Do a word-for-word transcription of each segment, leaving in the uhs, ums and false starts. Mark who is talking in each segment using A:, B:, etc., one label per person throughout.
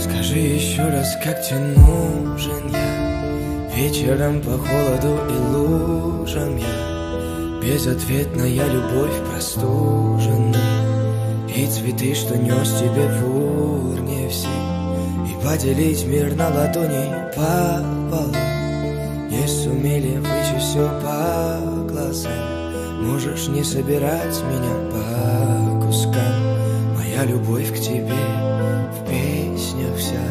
A: Скажи еще раз, как тебе нужен я? Вечером по холоду и лужам я, безответная любовь простуженный, и цветы, что нес тебе в урне все, и поделить мир на ладони пополам. Не сумели вычесть все по глазам. Можешь не собирать меня по кускам. Моя любовь к тебе в песнях вся.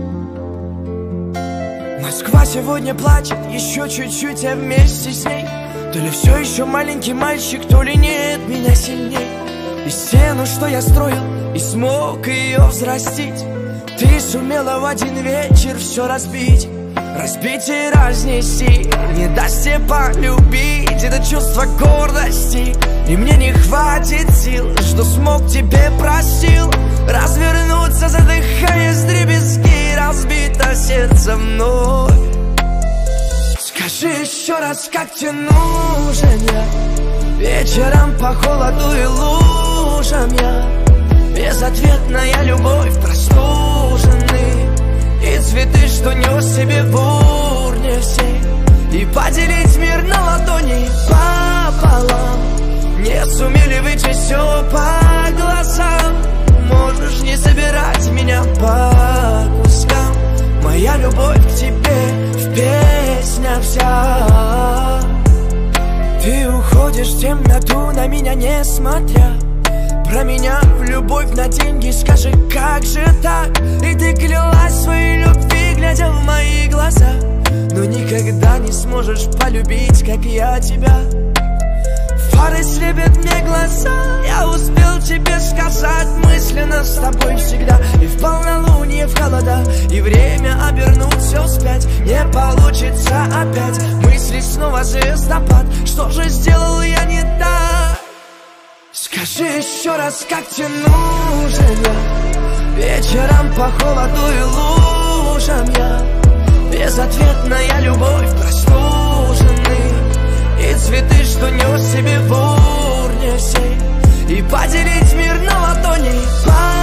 A: Москва сегодня плачет, еще чуть-чуть, а вместе с ней. То ли все еще маленький мальчик, то ли нет меня сильней. И стену, что я строил, и смог ее взрастить, ты сумела в один вечер все разбить. Разбить и разнести, не даст тебе полюбить. Это чувство гордости, и мне не хватит сил, что смог тебе простил. Развернуться, задыхаясь вдребезги, разбито сердце вновь. Скажи еще раз, как тебе нужен я? Вечером по холоду и лужам я, безответная любовь простуженный, и цветы, что нес себе в урне всей, и поделить мир на ладони пополам. Не сумели вычесть все по глазам. Можешь не собирать меня по кускам. Моя любовь к тебе в песнях вся. Ты уходишь в темноту, на меня не смотря. Про меня в любовь на деньги, скажи, как же так? И ты клялась своей любви, глядя в мои глаза, но никогда не сможешь полюбить, как я тебя. Фары слепят мне глаза, я успел тебе сказать мысленно с тобой всегда. И в полнолуние, в холода, и время обернуть все вспять. Не получится опять, мысли снова звездопад. Что же сделал я не так? Скажи еще раз, как тебе нужен я? Вечером по холоду и лужам я, безответная любовь простуженный, и цветы, что нес себе в урне всей, и поделить мир на ладони.